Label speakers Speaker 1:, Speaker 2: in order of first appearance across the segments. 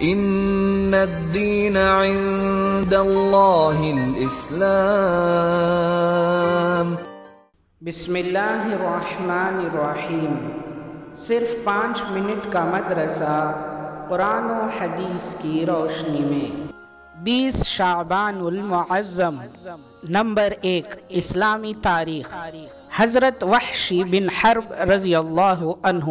Speaker 1: ان الدین عند اللہ الاسلام۔
Speaker 2: بسم اللہ الرحمن الرحیم۔ صرف 5 منٹ کا مدرسہ قرآن و حدیث کی روشنی میں۔ 20 شعبان المعظم۔ نمبر 1، اسلامی تاریخ۔ حضرت وحشی بن حرب رضی اللہ عنہ۔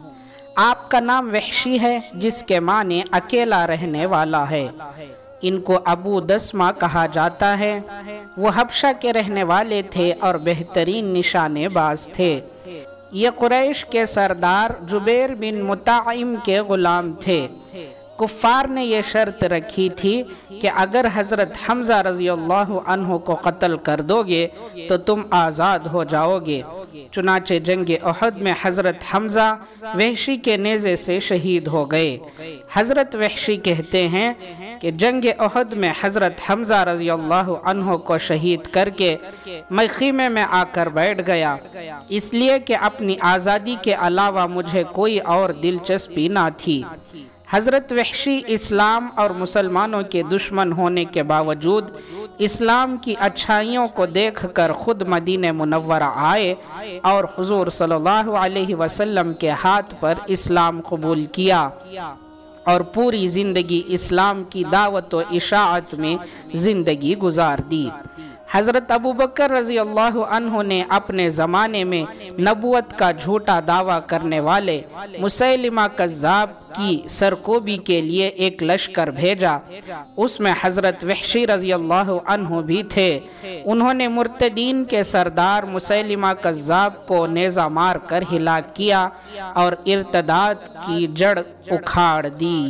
Speaker 2: آپ کا نام وحشی ہے جس کے معنی اکیلا رہنے والا ہے۔ ان کو ابو دسمہ کہا جاتا ہے۔ وہ حبشہ کے رہنے والے تھے اور بہترین نشانے باز تھے۔ یہ قریش کے سردار جبیر بن مطعم کے غلام تھے۔ کفار نے یہ شرط رکھی تھی کہ اگر حضرت حمزہ رضی اللہ عنہ کو قتل کر دو گے تو تم آزاد ہو جاؤ گے۔ چنانچہ جنگ احد میں حضرت حمزہ وحشی کے نیزے سے شہید ہو گئے۔ حضرت وحشی کہتے ہیں کہ جنگ احد میں حضرت حمزہ رضی اللہ عنہ کو شہید کر کے میں خیمے میں آ کر بیٹھ گیا، اس لیے کہ اپنی آزادی کے علاوہ مجھے کوئی اور دلچسپی نہ تھی۔ حضرت وحشی اسلام اور مسلمانوں کے دشمن ہونے کے باوجود اسلام کی اچھائیوں کو دیکھ کر خود مدینہ منورہ آئے اور حضور صلی اللہ علیہ وسلم کے ہاتھ پر اسلام قبول کیا اور پوری زندگی اسلام کی دعوت و اشاعت میں زندگی گزار دی۔ حضرت ابوبکر رضی اللہ عنہ نے اپنے زمانے میں نبوت کا جھوٹا دعویٰ کرنے والے مسیلمہ کذاب کی سرکوبی کے لیے ایک لشکر بھیجا۔ اس میں حضرت وحشی رضی اللہ عنہ بھی تھے۔ انہوں نے مرتدین کے سردار مسیلمہ کذاب کو نیزہ مار کر ہلاک کیا اور ارتداد کی جڑ اکھاڑ دی۔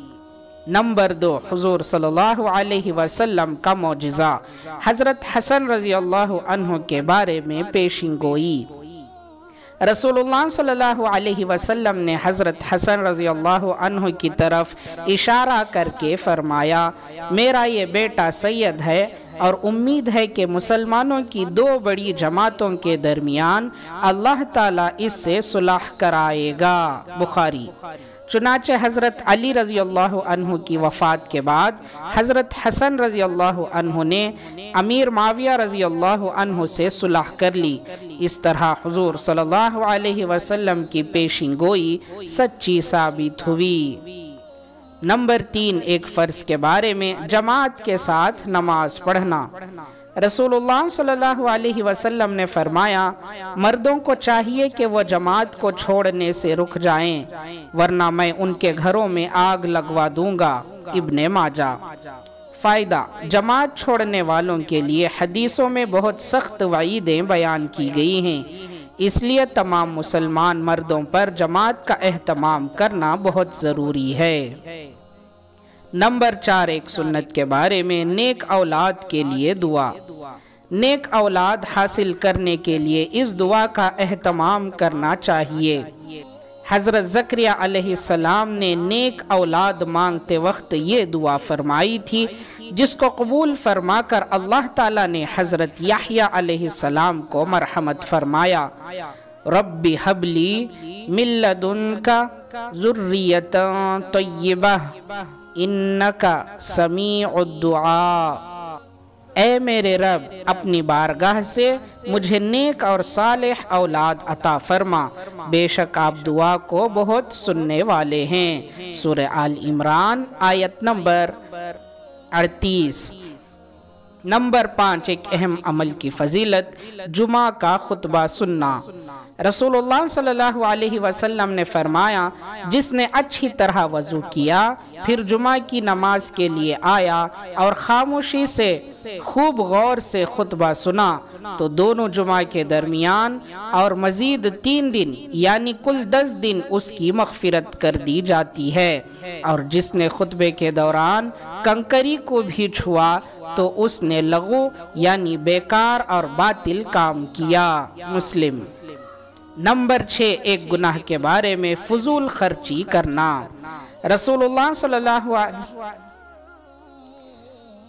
Speaker 2: نمبر 2، حضور صلی اللہ علیہ وسلم کا معجزہ۔ حضرت حسن رضی اللہ عنہ کے بارے میں پیشین گوئی۔ رسول اللہ صلی اللہ علیہ وسلم نے حضرت حسن رضی اللہ عنہ کی طرف اشارہ کر کے فرمایا، میرا یہ بیٹا سید ہے اور امید ہے کہ مسلمانوں کی 2 بڑی جماعتوں کے درمیان اللہ تعالیٰ اس سے صلح کرائے گا۔ بخاری۔ چنانچہ حضرت علی رضی اللہ عنہ کی وفات کے بعد حضرت حسن رضی اللہ عنہ نے امیر معاویہ رضی اللہ عنہ سے صلح کر لی۔ اس طرح حضور صلی اللہ علیہ وسلم کی پیشین گوئی سچی ثابت ہوئی۔ نمبر 3، ایک فرض کے بارے میں جماعت کے ساتھ نماز پڑھنا۔ رسول اللہ صلی اللہ علیہ وسلم نے فرمایا، مردوں کو چاہیے کہ وہ جماعت کو چھوڑنے سے رک جائیں ورنہ میں ان کے گھروں میں آگ لگوا دوں گا۔ ابن ماجہ۔ فائدہ: جماعت چھوڑنے والوں کے لیے حدیثوں میں بہت سخت وعیدیں بیان کی گئی ہیں، اس لیے تمام مسلمان مردوں پر جماعت کا اہتمام کرنا بہت ضروری ہے۔ نمبر 4، ایک سنت کے بارے میں نیک اولاد کے لیے دعا۔ نیک اولاد حاصل کرنے کے لیے اس دعا کا اہتمام کرنا چاہیے۔ حضرت زکریا علیہ السلام نے نیک اولاد مانگتے وقت یہ دعا فرمائی تھی، جس کو قبول فرما کر اللہ تعالیٰ نے حضرت یحییٰ علیہ السلام کو مرحمت فرمایا، رب حب لی من لدنک ذریۃ طیبہ انکا سمیع الدعاء۔ اے میرے رب، اپنی بارگاہ سے مجھے نیک اور صالح اولاد عطا فرما، بے شک آپ دعا کو بہت سننے والے ہیں۔ سورہ آل عمران آیت نمبر 38۔ نمبر 5، ایک اہم عمل کی فضیلت، جمعہ کا خطبہ سننا۔ رسول اللہ صلی اللہ علیہ وسلم نے فرمایا، جس نے اچھی طرح وضو کیا پھر جمعہ کی نماز کے لیے آیا اور خاموشی سے خوب غور سے خطبہ سنا تو دونوں جمعہ کے درمیان اور مزید 3 دن یعنی کل 10 دن اس کی مغفرت کر دی جاتی ہے، اور جس نے خطبے کے دوران کنکری کو بھی چھوا تو اس نے لغو یعنی بیکار اور باطل کام کیا۔ مسلم۔ نمبر 6، ایک گناہ کے بارے میں فضول خرچی کرنا۔ رسول اللہ صلی اللہ علیہ وسلم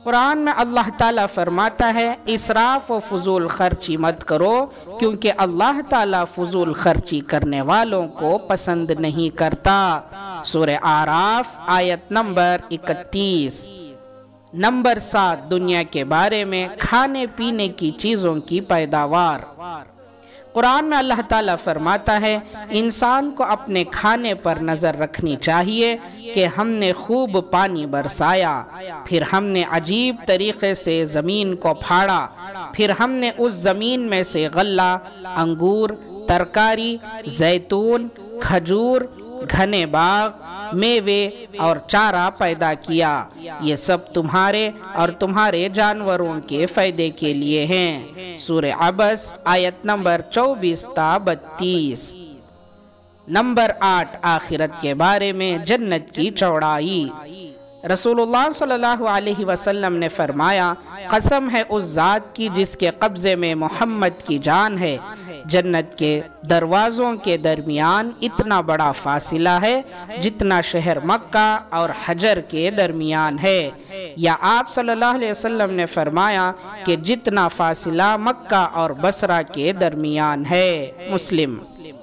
Speaker 2: قرآن میں اللہ تعالیٰ فرماتا ہے اسراف و فضول خرچی مت کرو کیونکہ اللہ تعالیٰ فضول خرچی کرنے والوں کو پسند نہیں کرتا۔ سورہ اعراف آیت نمبر 31۔ نمبر 7، دنیا کے بارے میں کھانے پینے کی چیزوں کی پیداوار۔ قرآن میں اللہ تعالیٰ فرماتا ہے انسان کو اپنے کھانے پر نظر رکھنی چاہیے کہ ہم نے خوب پانی برسایا، پھر ہم نے عجیب طریقے سے زمین کو پھاڑا، پھر ہم نے اس زمین میں سے غلہ، انگور، ترکاری، زیتون، کھجور، گھنے باغ، میوے اور چارہ پیدا کیا، یہ سب تمہارے اور تمہارے جانوروں کے فائدے کے لیے ہیں۔ سورہ عبس آیت نمبر 24 تا 32۔ نمبر 8، آخرت کے بارے میں جنت کی چوڑائی۔ رسول اللہ صلی اللہ علیہ وسلم نے فرمایا قسم ہے اس ذات کی جس کے قبضے میں محمد کی جان ہے، جنت کے دروازوں کے درمیان اتنا بڑا فاصلہ ہے جتنا شہر مکہ اور حجر کے درمیان ہے، یا آپ صلی اللہ علیہ وسلم نے فرمایا کہ جتنا فاصلہ مکہ اور بصرہ کے درمیان ہے۔ مسلم۔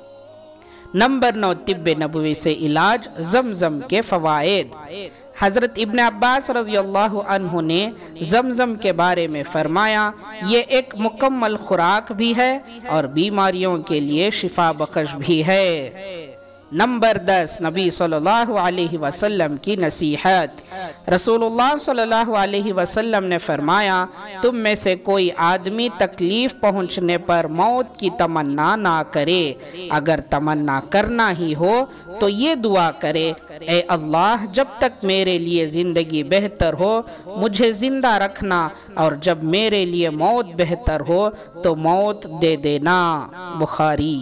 Speaker 2: نمبر 9، طب نبوی سے علاج، زمزم کے فوائد۔ حضرت ابن عباس رضی اللہ عنہ نے زمزم کے بارے میں فرمایا یہ ایک مکمل خوراک بھی ہے اور بیماریوں کے لیے شفا بخش بھی ہے۔ نمبر 10، نبی صلی اللہ علیہ وسلم کی نصیحت۔ رسول اللہ صلی اللہ علیہ وسلم نے فرمایا تم میں سے کوئی آدمی تکلیف پہنچنے پر موت کی تمنا نہ کرے، اگر تمنا کرنا ہی ہو تو یہ دعا کرے اے اللہ جب تک میرے لیے زندگی بہتر ہو مجھے زندہ رکھنا، اور جب میرے لیے موت بہتر ہو تو موت دے دینا۔ بخاری۔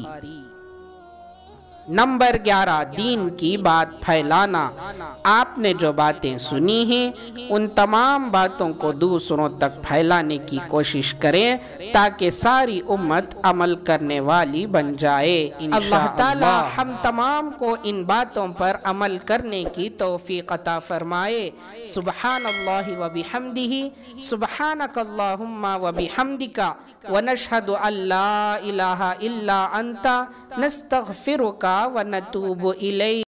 Speaker 2: نمبر 11، دین کی بات پھیلانا۔ آپ نے جو باتیں سنی ہیں ان تمام باتوں کو دوسروں تک پھیلانے کی کوشش کریں تاکہ ساری امت عمل کرنے والی بن جائے۔ اللہ تعالی ہم تمام کو ان باتوں پر عمل کرنے کی توفیق عطا فرمائے۔ سبحان اللہ و بحمدہ، سبحانک اللہم و بحمدک، ونشہد ان لا الہ الا انت، نستغفرک ونتوب الیک۔